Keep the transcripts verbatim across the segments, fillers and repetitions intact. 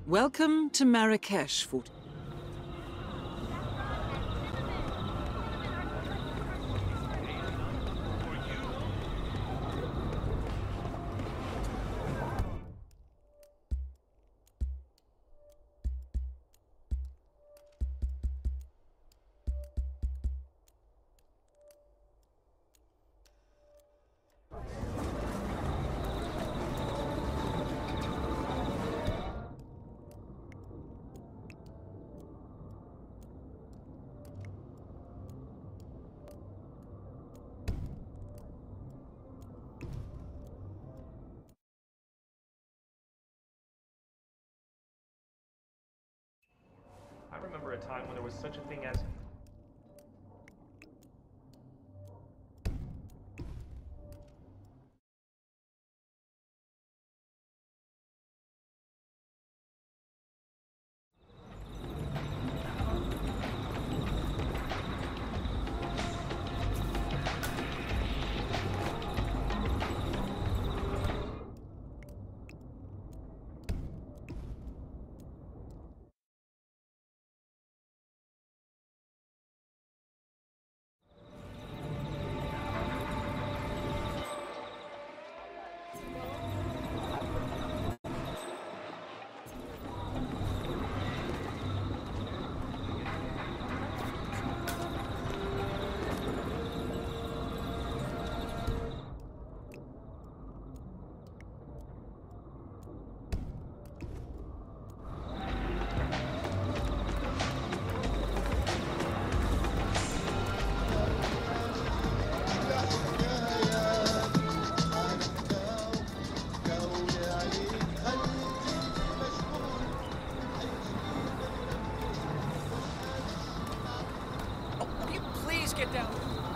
Welcome to Marrakesh, Fort. I remember a time when there was such a thing as... Get down.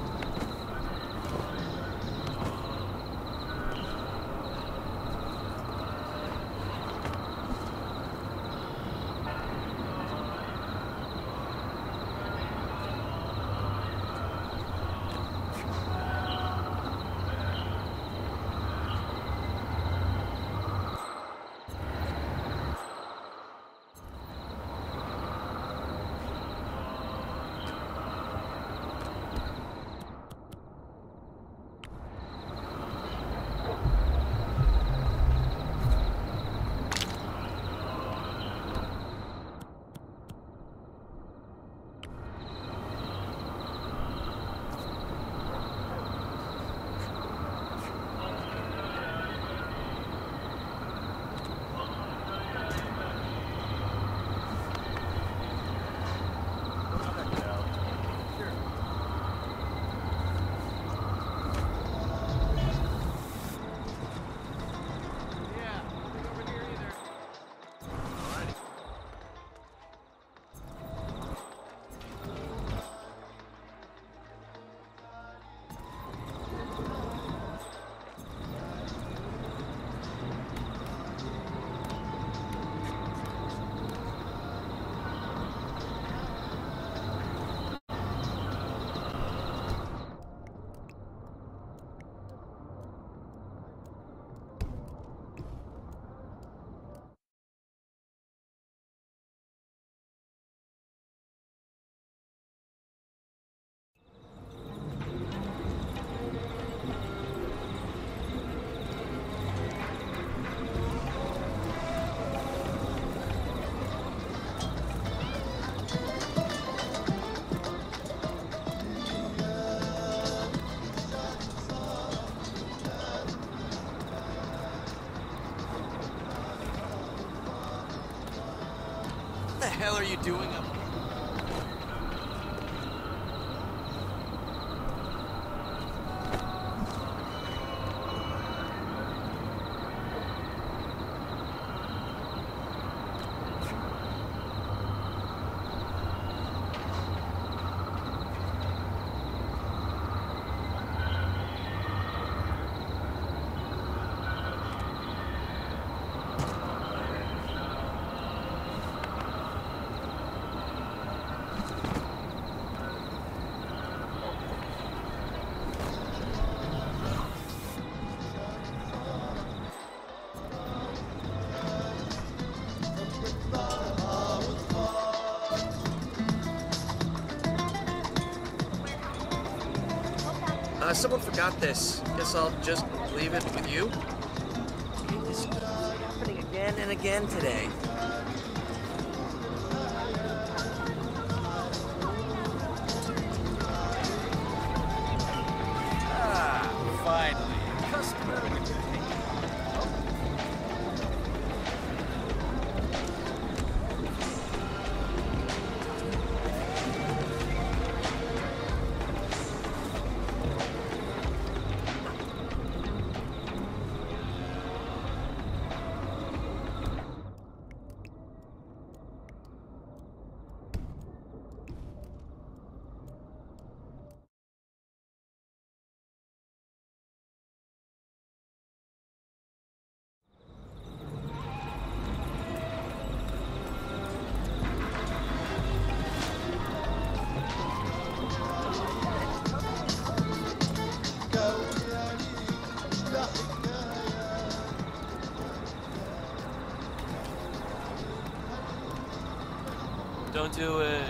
What the hell are you doing up here? Uh, someone forgot this. Guess I'll just leave it with you. This is happening again and again today. Ah, finally. Customer. Don't do it.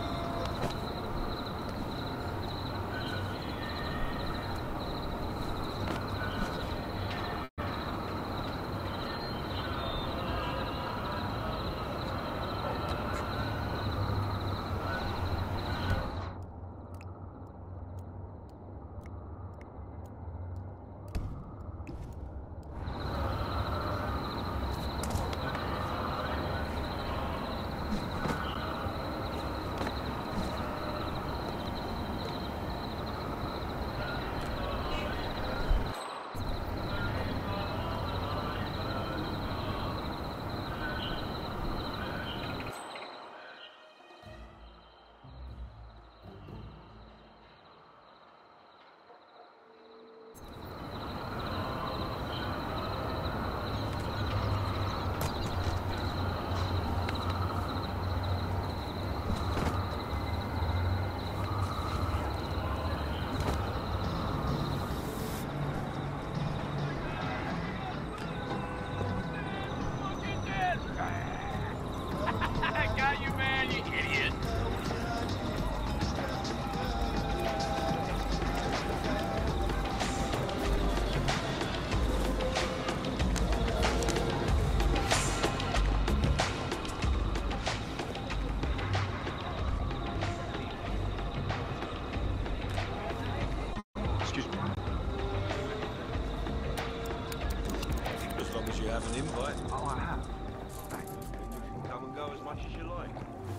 An invite? Oh, I have. Thanks. You can come and go as much as you like.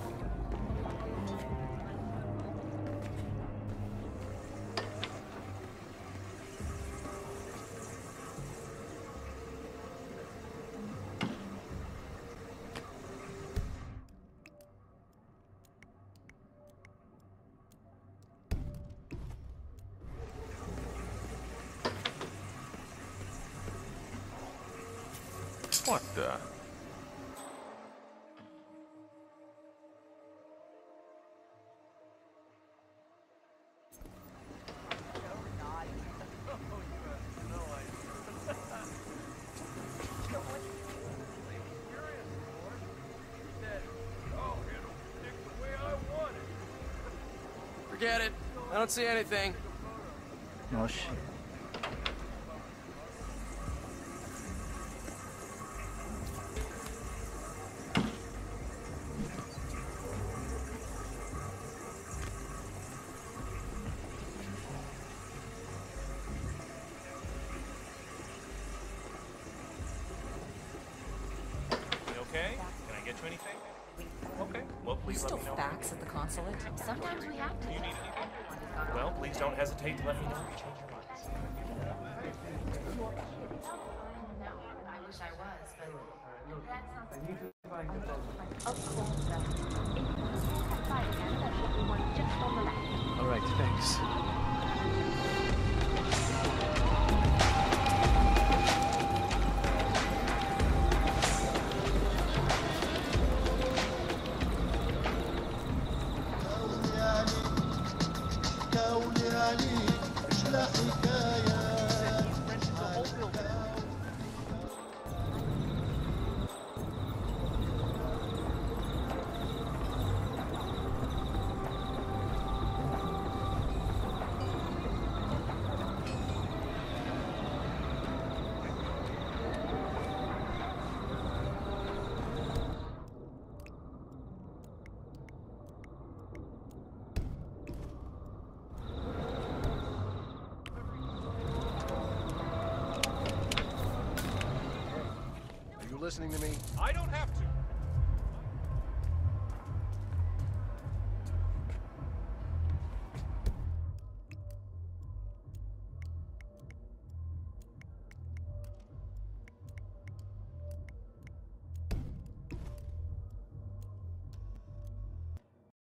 What the? Forget it. I don't see anything. Oh shit. Okay? Can I get you anything? Okay. Well, We please let still me know. fax at the consulate. Sometimes we have to. Do you need anything? Well, please don't hesitate to let me know if you change your minds. I wish I was, but that's not. Of course, sir. If you want to step outside again, there should be one just on the left. All right, thanks. listening to me? I don't have to.